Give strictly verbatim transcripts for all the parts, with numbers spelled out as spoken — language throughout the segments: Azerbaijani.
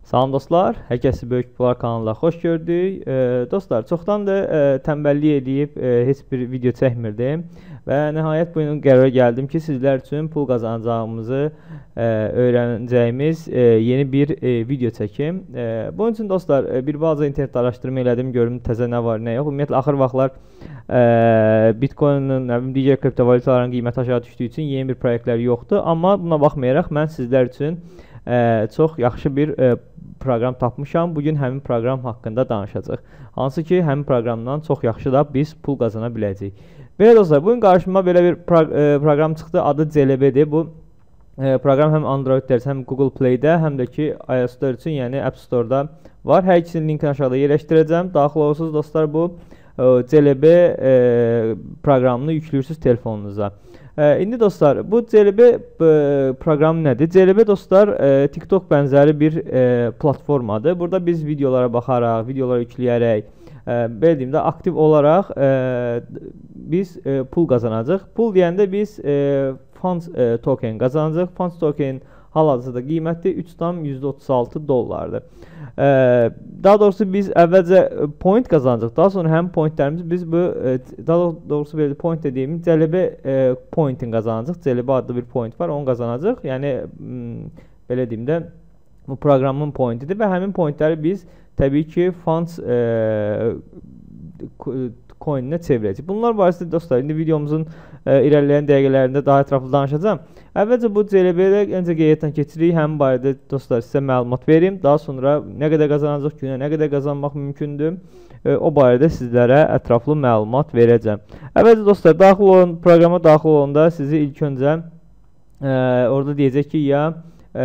Salam dostlar, hər kəsi Böyük Pullar kanalına xoş gördük. E, dostlar, çoxdandır e, tənbəllik edib e, heç bir video çəkmirdim və nəhayət bu gün qərara gəldim ki, sizlər üçün pul qazanacağımızı e, öyrənəcəyimiz e, yeni bir e, video çəkim. E, bunun üçün dostlar, e, bir bazı internet araşdırma elədim, görüm təzə nə var, nə yox. Ümumiyyətlə, axır vaxtlar e, Bitcoin'ın, digər kriptovalutaların qiyməti aşağı düşdüyü üçün yeni bir proyektlər yoxdur. Amma buna baxmayaraq, mən sizlər üçün e, çox yaxşı bir e, proqram tapmışam. Bugün həmin proqram haqqında danışacağıq. Hansı ki, həmin proqramdan çox yaxşı da biz pul qazana biləcəyik. Belə dostlar, bugün qarşıma belə bir pro e, proqram çıxdı. Adı C L B-dir. Bu e, proqram həm Android-də, həm Google Play-də, həm də ki iOS Store üçün, yəni App Store-da var. Hər ikisinin linkini aşağıda yerləşdirəcəm. Daxil olursunuz dostlar, bu e, C L B e, proqramını yüklüyorsunuz telefonunuza. E, indi dostlar, bu C L B e, proqramı nədir? C L B dostlar, e, TikTok bənzəri bir e, platformadır. Burada biz videolara baxaraq, videolara yükləyərək, e, belə deyim də, aktiv olaraq e, biz e, pul qazanacaq. Pul deyəndə biz e, funds e, token qazanacaq. Funds token hal-hazırda qiyməti üç tam yüzdə otuz altı dollardır. E, daha doğrusu biz əvvəlcə point qazanacaq. Daha sonra həm pointlərimiz biz bu, e, daha doğrusu belə point dediyimiz C L B e, point'in qazanacaq. C L B adlı bir point var, onu qazanacaq. Yəni belə deyim də, bu proqramın pointidir və həmin pointləri biz təbii ki funds e, coin'inə çevirəcək. Bunlar barəsində dostlar, indi videomuzun e, irəliləyən dəqiqələrində daha ətraflı danışacağım. Əvvəlcə bu C L B-də öncə qeydiyyatdan keçirik. Həmin barədə dostlar sizə məlumat verim. Daha sonra nə qədər qazanacaq, günə nə qədər qazanmaq mümkündür, e, o barədə sizlərə ətraflı məlumat verəcəm. Əvvəlcə dostlar, daxil olun, proqrama daxil olanda sizi ilk öncə e, orada deyəcək ki, ya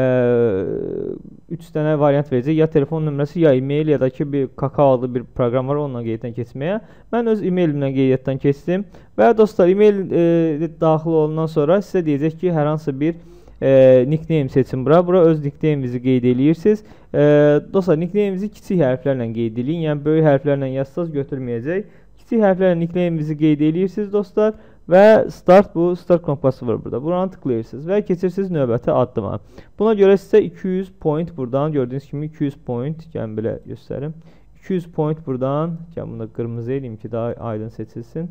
üç dənə variant verəcək, ya telefon nömrəsi, ya e-mail, ya da ki bir kakao adlı bir proqram var, onunla qeydiyyatdan keçməyə. Mən öz e-mailimlə qeydiyyatdan keçdim və dostlar, e-mail e, daxil olandan sonra sizə deyəcək ki, hər hansı bir e, nickname seçin bura. Bura öz nickname'inizi qeyd edirsiniz. E, dostlar, nickname'inizi kiçik hərflərlə qeyd edin, yəni böyük hərflərlə yazsanız götürməyəcək. Kiçik hərflərlə nickname'inizi qeyd edirsiniz dostlar. Və start, bu start knoppası var burada. Buranı tıklayırsınız və keçirsiniz növbəti addıma. Buna görə sizə iki yüz point buradan, gördüyünüz kimi iki yüz point, gəlin belə göstərim. iki yüz point buradan, gəlin bunu da qırmızı edeyim ki daha aydın seçilsin.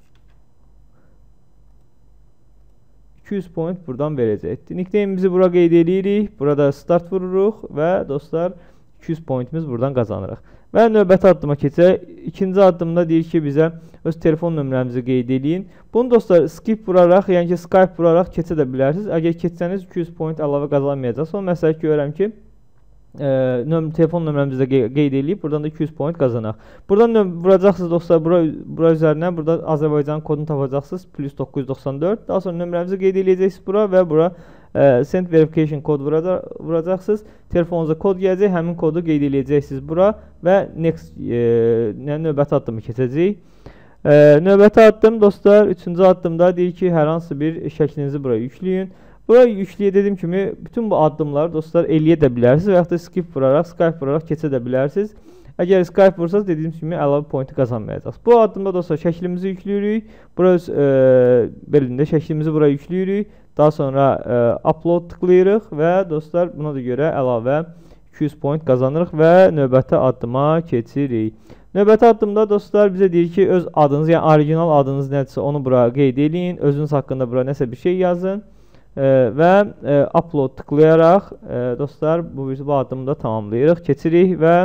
iki yüz point buradan verəcəkdir. Nickname'imizi bura qeyd edirik. Burada start vururuq və dostlar iki yüz pointimiz buradan qazanırıq. Və növbəti addıma keçək. İkinci addımda deyir ki, bizə öz telefon nömrəmizi qeyd edin. Bunu dostlar skip vuraraq, yəni ki Skype vuraraq keçə də bilərsiniz. Əgər keçsəniz iki yüz point əlavə qazanmayacaqsınız. Sonra məsələn görürəm ki, e, nöm telefon nömrəmizi də qeyd edib, buradan da iki yüz point qazanaq. Buradan vuracaqsınız dostlar, bura, bura üzərindən, burada Azərbaycan kodunu tapacaqsınız, plus doqquz yüz doxsan dörd. Daha sonra nömrəmizi qeyd edəcəksiniz bura və bura e, send verification kod vuracaqsınız. Telefonunuza kod gələcək, həmin kodu qeyd edəcəksiniz bura və next e, növbəti addımı keçəcək. E, növbəti addım dostlar, üçüncü addımda deyir ki, hər hansı bir şəklinizi buraya yükləyin. Buraya yükləyə dediyim kimi, bütün bu addımları dostlar eləyə də bilərsiniz və yaxud da skip vuraraq, Skype vuraraq keçə də bilərsiniz. Əgər Skype vursanız, dediyim kimi əlavə pointi qazanmayacaqsınız. Bu addımda dostlar şəklimizi yükləyirik. Buraya e, belində şəklimizi buraya yükləyirik. Daha sonra e, upload tıklayırıq və dostlar buna da görə əlavə iki yüz point qazanırıq və növbəti addıma keçirik. Növbəti addımda dostlar bizə deyir ki, öz adınız, yəni orijinal adınız nədirsə onu bura qeyd edin. Özünüz haqqında bura nəsə bir şey yazın. E, və e, upload tıklayaraq e, dostlar bu, bu addımı da tamamlayırıq. Keçirik və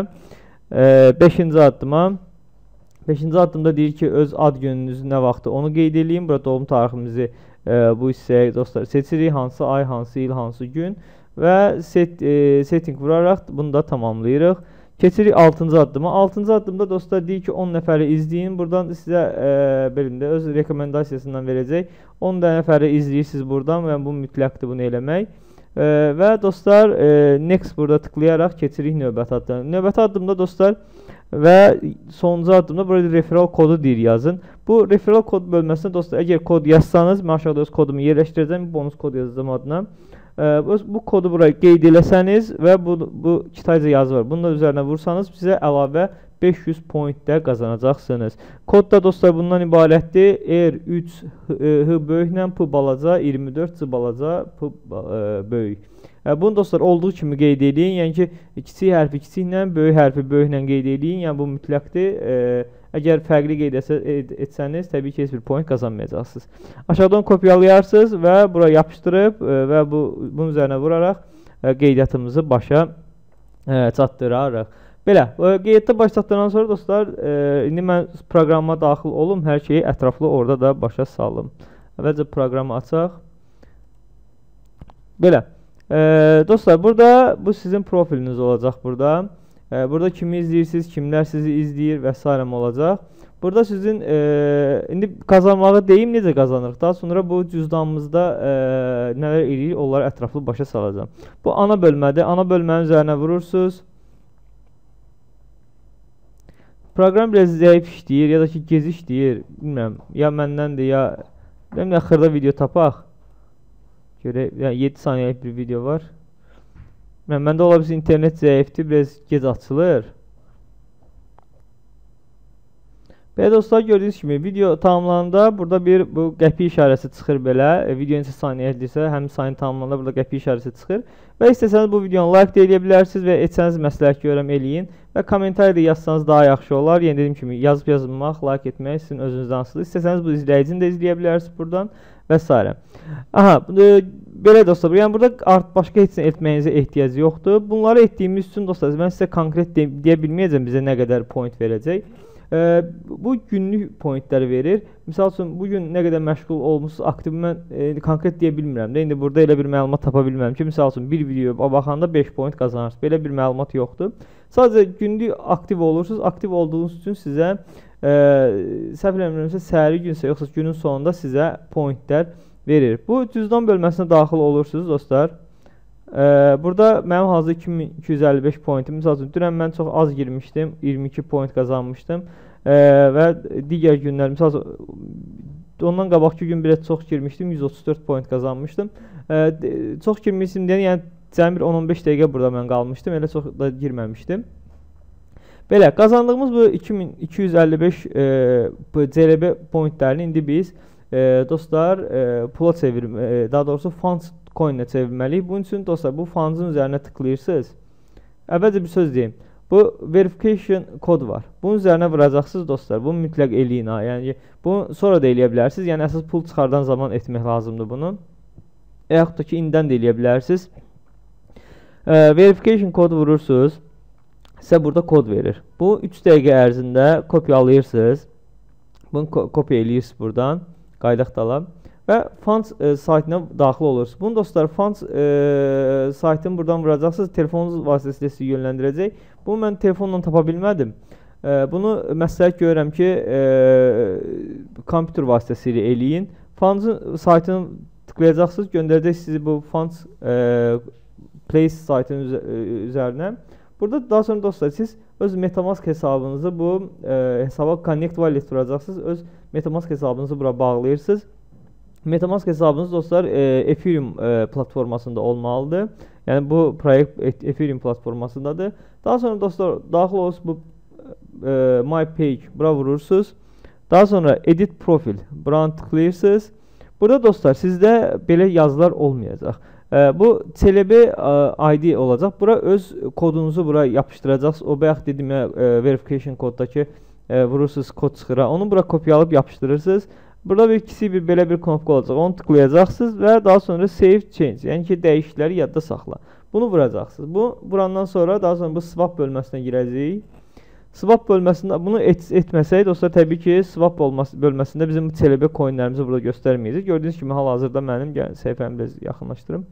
beşinci addıma. beşinci addımda deyir ki, öz ad gününüzü nə vaxtı onu qeyd edin. Burada doğum tariximizi e, bu hissəyə dostlar seçirik. Hansı ay, hansı il, hansı gün və set, e, setting vuraraq bunu da tamamlayırıq. Keçirik altıncı addıma. altıncı addımda dostlar deyir ki, on nəfəri izləyin. Buradan sizə e, belində öz rekomendasiyasından verəcək. on nəfəri izləyirsiniz buradan və bu mütləqdir bunu eləmək. E, və dostlar e, next burada tıklayaraq keçirik növbəti addımda. Növbəti addımda dostlar və sonuncu addımda burada referral kodu deyir yazın. Bu referral kod bölməsində dostlar, əgər kod yazsanız, mən aşağıda öz kodumu yerləşdirəcəm, bonus kod yazacağım adına. E, bu kodu buraya qeyd eləsəniz və bu, bu kitayca yazı var. Bunu da üzərinə vursanız sizə əlavə beş yüz pointdə qazanacaqsınız. Kod da dostlar bundan ibarətdir. R üç H böyüklə P balaca, iyirmi dörd C balaca, P böyük. E, bunu dostlar olduğu kimi qeyd edin. Yəni ki, kiçik hərfi kiçiklə, böyük hərfi böyüklə qeyd edin. Yəni bu mütləqdir. E, əgər fərqli qeyd etsəniz, təbii ki, heç bir point qazanmayacaqsınız. Aşağıdan kopyalayarsınız və bura yapışdırıb e, və bu bunun üzərinə vuraraq e, qeydiyyatımızı başa e, çatdırarıq. Belə, qeydiyyatda baş çatdırandan sonra dostlar, e, indi mən proqrama daxil olum, hər şeyi ətraflı orada da başa salım. Əvvəlcə proqramı açaq. Belə, e, dostlar, burada bu sizin profiliniz olacaq burada. E, burada kimi izləyirsiniz, kimlər sizi izləyir və s. olacaq. Burada sizin, e, indi qazanmağı deyim, necə qazanırıq. Daha sonra bu cüzdanımızda e, nələr edirik, onları ətraflı başa salacağım. Bu ana bölmədir. Ana bölmənin üzərinə vurursunuz. Proqram biraz zəif işləyir, ya da ki, gec işləyir. Bilmirəm, ya məndəndir, ya bilmirəm, xırda video tapaq. Görək, yəni yeddi saniyəlik bir video var. Bilmirəm, məndə ola bilsin internet zəifdir, biraz gec açılır. Belə dostlar, gördüyünüz kimi video tamamlananda burada bir bu qəpik işarəsi çıxır belə. E, video neçə saniyədirsə, həmin saniyə tamamlananda burada qəpik işarəsi çıxır. Və istəsəniz bu videonu like də eləyə bilərsiniz və etsəniz məsləhət görürəm eləyin. Və kommentarda yazsanız daha yaxşı olar. Yəni dediyim kimi yazıb yazılmaq, like etmək sizin özünüzdən asılıdır. İstəsəniz bu izləyicini də izləyə bilərsiniz buradan və s. Aha, e, belə dostlar, yəni burada art başqa heç nə etməyinizə ehtiyac yoxdur. Bunları etdiyimiz üçün dostlar, mən sizə konkret de deyə bilməyəcəm bizə nə qədər point verəcək. E, bu günlük pointləri verir. Misal üçün, bugün nə qədər məşğul olmuşsunuz, aktiv mən e, konkret deyə bilmirəm də. İndi burada elə bir məlumat tapa bilmirəm ki, misal üçün, bir videoya baxanda beş point qazanırsınız. Belə bir məlumat yoxdur. Sadəcə günlük aktiv olursunuz. Aktiv olduğunuz üçün sizə e, səhv eləmirəmsə, səhəri günsə, yoxsa günün sonunda sizə pointlər verir. Bu cüzdan bölməsinə daxil olursunuz dostlar. Ee, burada mənim hazır iki min iki yüz əlli beş pointim. Misal üçün, dünən mən çox az girmişdim, iyirmi iki point qazanmışdım. Ee, və digər günlər, misal üçün, ondan qabaqki gün biraz çox girmişdim, yüz otuz dörd point qazanmışdım. Ee, çox girmişdim deyən, yəni cəmi bir on on beş dəqiqə burada mən qalmışdım, elə çox da girməmişdim. Belə, qazandığımız bu iki min iki yüz əlli beş e, C L B pointlərini indi biz e, dostlar e, pula çevirim, e, daha doğrusu funds coin'ə çevirməliyik. Bunun üçün dostlar bu funds'ın üzərinə tıklayırsınız. Əvvəlcə bir söz deyim. Bu verification kod var. Bunun üzərinə vuracaqsınız dostlar. Bunu mütləq eləyin ha. Yəni bunu sonra da eləyə bilərsiniz. Yəni əsas pul çıxardan zaman etmək lazımdır bunu. Yaxud da ki indidən də eləyə bilərsiniz. E, verification kodu vurursunuz. Sizə burada kod verir. Bu üç dəqiqə ərzində kopyalayırsınız. Bunu ko kopya eləyirsiniz buradan. Qaydaq dalam. Və funds e, saytına daxil olursunuz. Bunu dostlar, funds e, saytını buradan vuracaqsınız. Telefonunuz vasitəsilə sizi yönləndirəcək. Bunu mən telefonla tapa bilmədim. E, bunu məsləhət görürəm ki, e, kompüter vasitəsilə eləyin. Funds'ın saytını tıklayacaqsınız. Göndərəcək sizi bu funds e, place saytının üzə üzərinə. Burada daha sonra dostlar, siz öz MetaMask hesabınızı bu e, hesaba Connect Wallet vuracaqsınız. Öz MetaMask hesabınızı bura bağlayırsınız. MetaMask hesabınız dostlar e, Ethereum e, platformasında olmalıdır. Yəni bu proyekt Ethereum platformasındadır. Daha sonra dostlar daxil olursunuz bu e, My Page bura vurursunuz. Daha sonra Edit Profil bura tıklayırsınız. Burada dostlar sizdə belə yazılar olmayacaq. E, bu C L B e, I D olacaq. Bura öz kodunuzu bura yapışdıracaqsınız. O bayaq dedim ya e, verification koddakı e, vurursunuz kod çıxır. Onu bura kopyalayıb yapışdırırsınız. Burada bir kiçik bir belə bir knopka olacaq. Onu tıklayacaqsınız və daha sonra save change. Yəni ki dəyişiklikləri yadda saxla. Bunu vuracaqsınız. Bu vurandan sonra daha sonra bu swap bölməsinə girəcəyik. Swap bölməsində bunu et, etməsək dostlar, təbii ki swap olması bölməsində bizim C L B coinlərimizi burada göstərməyəcək. Gördüyünüz kimi hal-hazırda mənim, yəni səhifəmi biraz yaxınlaşdırım.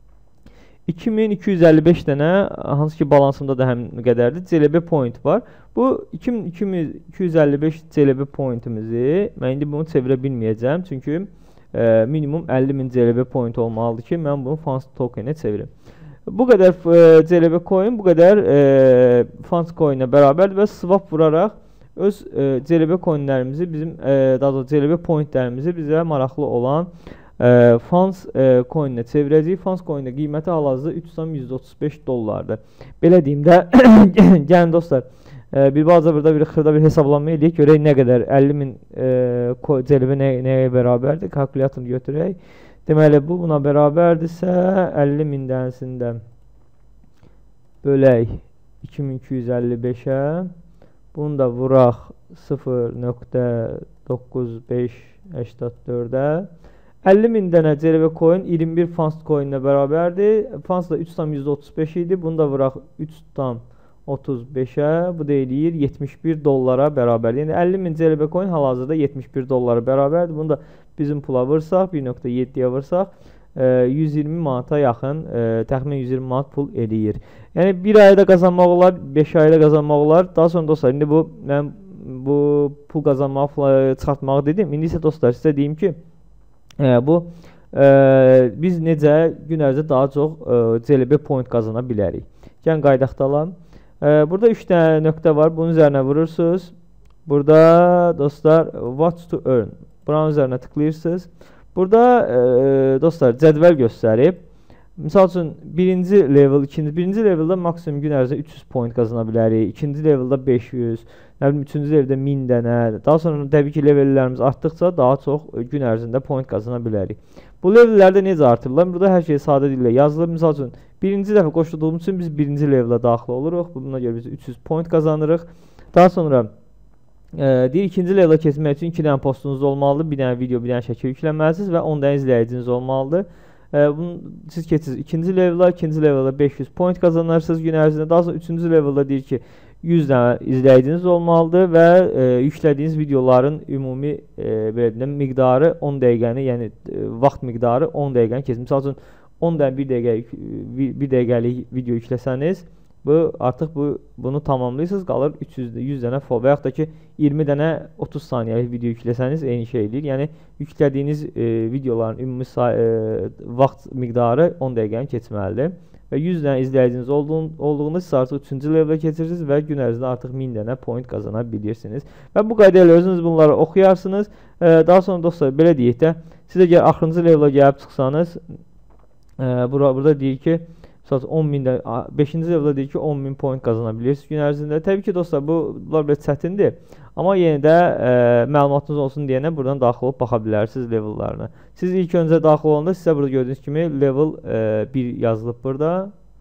iki min iki yüz əlli beş dənə, hansı ki balansımda da həmin qədərdir, C L B point var. Bu iki min iki yüz əlli beş C L B pointimizi mən indi bunu çevirə bilməyəcəm. Çünki e, minimum əlli min C L B point olmalıdır ki, mən bunu funds token'e çevirim. Bu qədər e, C L B coin, bu qədər e, funds coin'e bərabərdir və swap vuraraq öz e, C L B coinlərimizi, bizim e, daha doğrusu C L B pointlərimizi bizə maraqlı olan e, funds e, coin'e çevirəcəyik. Funds coin'e qiyməti hal-hazırda üç tam yüz otuz beş dollardır. Belə deyim də, gəlin dostlar, e, bir balaca burada bir xırda bir hesablanma eləyək, görək nə qədər əlli min e, C L B nə, nəyə bərabərdir, kalkulyatorunu götürək. Deməli bu buna bərabərdirsə əlli min dənəsində bölək iki min iki yüz əlli beşə, bunu da vuraq sıfır nöqtə doqquz beş səksən dördə. əlli min dənə C L B coin iyirmi bir Funds coinlə bərabərdir. Funds da üç tam yüzdə otuz beş idi. Bunu da vuraq üç tam otuz beşə, bu da eləyir yetmiş bir dollara bərabərdir. Yəni əlli min C L B coin hal-hazırda yetmiş bir dollara bərabərdir. Bunu da bizim pula vırsaq, bir nöqtə yeddiyə vırsaq, yüz iyirmi manata yaxın, təxminən yüz iyirmi manat pul eləyir. Yəni bir ayda qazanmaq olar, beş ayda qazanmaq olar. Daha sonra dostlar, indi bu mən bu pul qazanmağı çıxartmağı dedim. İndi isə dostlar sizə deyim ki, bu biz necə gün ərzində daha çox C L B point qazana bilərik. Gəlin qaydaq da alam. Burada üç dənə nöqtə var. Bunun üzərinə vurursunuz. Burada dostlar what to earn. Buranın üzərinə tıklayırsınız. Burada e, dostlar cədvəl göstərib. Misal üçün birinci level, ikinci birinci leveldə maksimum gün ərzində üç yüz point qazana bilərik. İkinci leveldə beş yüz, nə bilim üçüncü leveldə min dənə. Daha sonra təbii ki levellərimiz artdıqca daha çox gün ərzində point qazana bilərik. Bu levellərdə necə artırılır? Burada hər şey sadə dillə yazılır. Misal üçün birinci dəfə qoşulduğumuz üçün biz birinci levelə daxil oluruq. Buna görə biz üç yüz point qazanırıq. Daha sonra e, deyir ikinci levelə keçmək üçün iki dənə postunuz olmalıdır. Bir dənə video, bir dənə şəkil yükləməlisiniz və on dənə izləyiciniz olmalıdır. E, bunu siz keçirsiniz ikinci levelə, ikinci levelə beş yüz point qazanırsınız gün ərzində. Daha sonra üçüncü leveldə deyir ki yüz dənə izləyiciniz olmalıdır və e, yüklədiyiniz videoların ümumi e, deyim, miqdarı on dəqiqəni, yəni e, vaxt miqdarı on dəqiqəni keçir. Misal üçün on dənə bir dəqiqə bir dəqiqəlik video yükləsəniz, bu artıq bu bunu tamamlayırsınız, qalır üç yüz yüz dənə fol və yaxud da ki iyirmi dənə otuz saniyəlik video yükləsəniz eyni şey eləyir. Yəni yüklədiyiniz e, videoların ümumi e, vaxt miqdarı on dəqiqəni keçməlidir. Və yüz dənə izləyiciniz olduğun, olduğunda siz artıq üçüncü levelə keçirsiniz və gün ərzində artıq min dənə point qazana bilirsiniz. Və bu qayda ilə özünüz bunları oxuyarsınız. E, daha sonra dostlar belə deyək də, siz əgər axırıncı levelə gəlib çıxsanız, e, bura, burada deyir ki, on min də, beşinci leveldə deyir ki, on min point qazana bilirsiniz gün ərzində. Təbii ki, dostlar, bu, bunlar belə çətindir. Amma yenə də e, məlumatınız olsun deyənə buradan daxil olub baxa bilərsiniz levellarına. Siz ilk öncə daxil olanda sizə burada gördüyünüz kimi level e, bir yazılıb burada.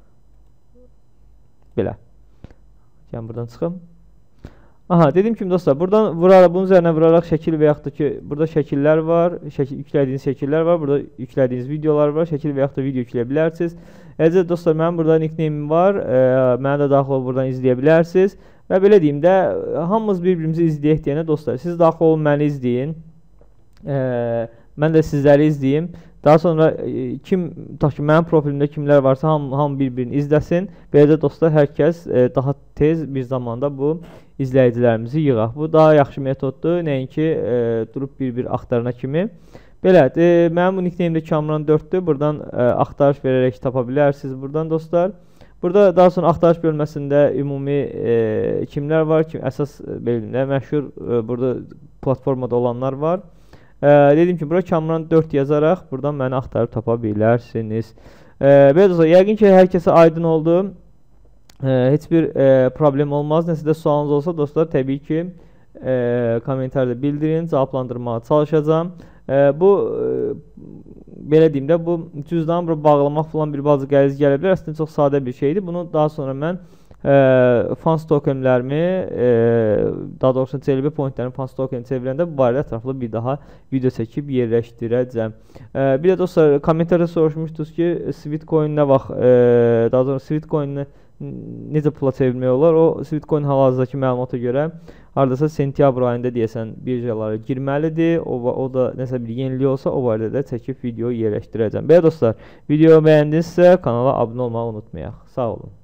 Belə. Yəni buradan çıxım. Aha, dediyim kimi dostlar, buradan vuraraq, bunun üzərinə vuraraq şəkil və yaxud da ki, burada şəkillər var, şəkil, yüklədiyiniz şəkillər var, burada yüklədiyiniz videolar var, şəkil və yaxud da video yükləyə bilərsiniz. Eləcə dostlar, mənim burada nickname-im var, e, mənə də daxil olub buradan izləyə bilərsiniz. Və belə deyim də, hamımız bir-birimizi izləyək deyənə dostlar, siz daxil olun, məni izləyin, e, mən də sizləri izləyim. Daha sonra e, kim, tutaq ki, mənim profilimdə kimlər varsa, hamı, hamı bir-birini izləsin. Belə də dostlar, hər kəs e, daha tez bir zamanda bu izləyicilərimizi yığaq. Bu daha yaxşı metoddur, nəinki e, durub bir-bir axtarana kimi. Belə, e, mənim bu nickname-də Kamran dörddür. Buradan e, axtarış verərək tapa bilərsiniz buradan dostlar. Burada daha sonra axtarış bölməsində ümumi e, kimlər var ki, əsas belə məşhur e, burada platformada olanlar var. E, dedim ki, bura Kamran dörd yazaraq buradan məni axtarıb tapa bilərsiniz. E, belə dostlar, yəqin ki, hər kəsə aydın oldu. E, heç bir e, problem olmaz. Nəsə də sualınız olsa dostlar, təbii ki, e, komentarda bildirin, cavablandırmağa çalışacağım. E, bu e, belə deyim də, bu cüzdanı bura bağlamaq falan bir bazı qəliz gələ bilər. Əslində çox sadə bir şeydir. Bunu daha sonra mən e, Funds tokenlərimi, e, daha doğrusu C L B pointlərin Funds tokeni çevirəndə bu barədə ətraflı bir daha video çəkib yerləşdirəcəm. E, bir də dostlar, komentarda soruşmuşdunuz ki, Sweetcoin nə vaxt, e, daha sonra Sweetcoin necə pula çevirmək olar? O Sweetcoin hal-hazırdakı məlumata görə hardasa sentyabr ayında deyəsən birjalara girməlidir. O, o da nəsə bir yenilik olsa o barədə də çəkib video yerləşdirəcəm. Belə dostlar, videoyu bəyəndinizsə kanala abunə olmağı unutmayaq. Sağ olun.